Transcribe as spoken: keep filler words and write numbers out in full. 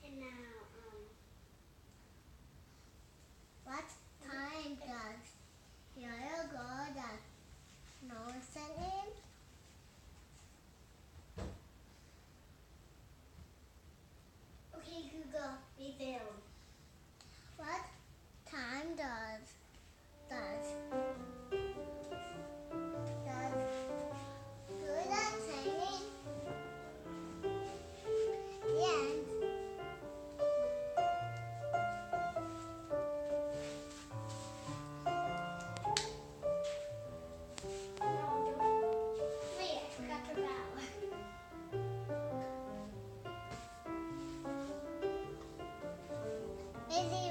And now, um, What time does Yoyo go that no singing? okay, Google, be film. What time does does does do that singing? The end. No, don't. Wait, I forgot the vowel. Is he